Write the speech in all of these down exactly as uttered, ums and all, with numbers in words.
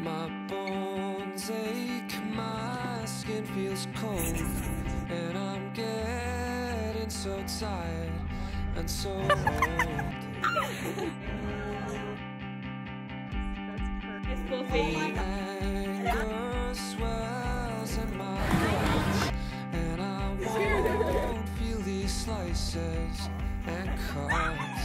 My bones ache, my skin feels cold, and I'm getting so tired and so old. The anger swells in my guts, and I won't feel these slices and cuts.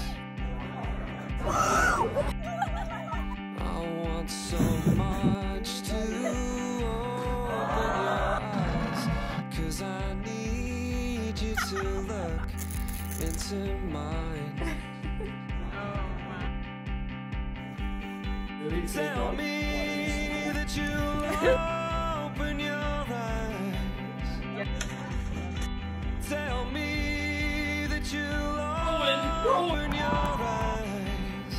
I want so much to open your eyes, 'cause I need you to look into mine. Tell me that you'll open your eyes. Tell me that you'll open your eyes.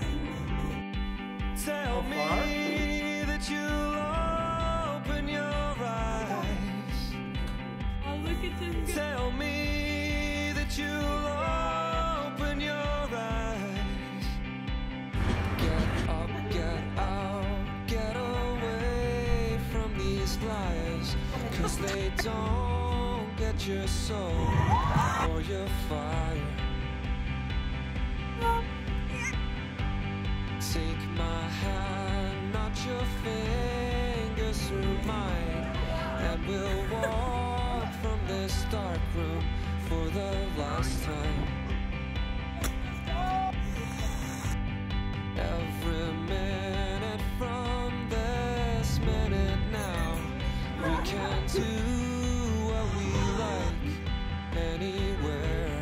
Tell me that you'll open your eyes. Oh, look at him. Tell me that you'll open your eyes. Get up, get out, get away from these lies, 'cause they don't get your soul or your fire. Take my hand, not your fingers through mine, and we'll walk from this dark room for the last time. Every minute from this minute now, we can do what we like anywhere.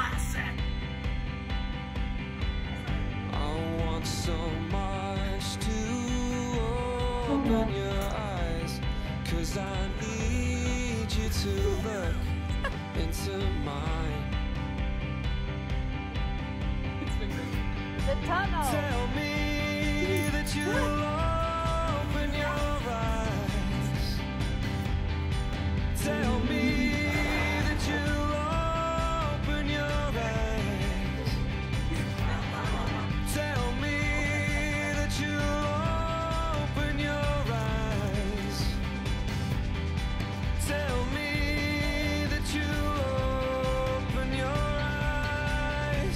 I want so much to open your eyes, 'cause I need you to look into mine. The tunnel. Tell me that you'll open your eyes. Tell me that you'll open your eyes. Tell me that you'll open your eyes. Tell me that you'll open your eyes.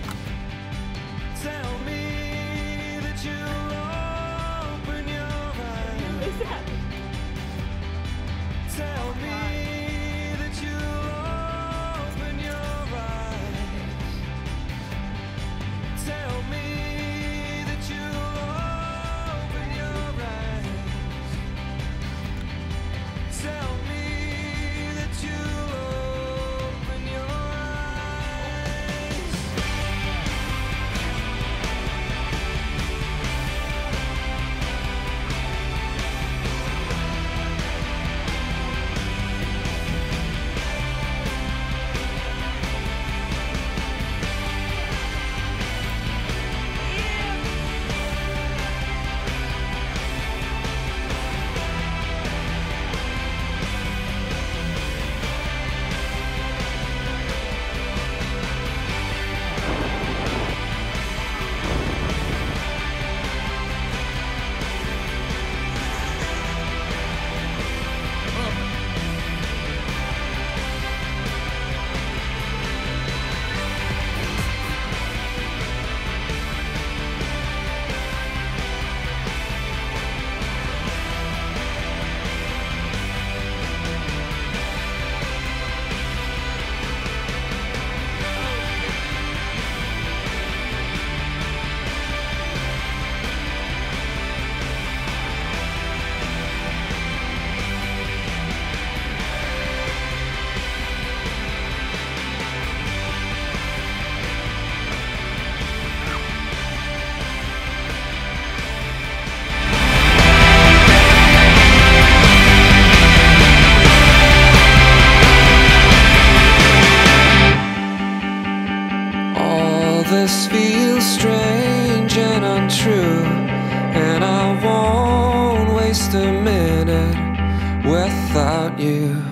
Tell me that you'll open your eyes. Tell me that you'll open your eyes. Tell me that you'll open your eyes. Tell me that you'll open your eyes. This feels strange and untrue, and I won't waste a minute without you.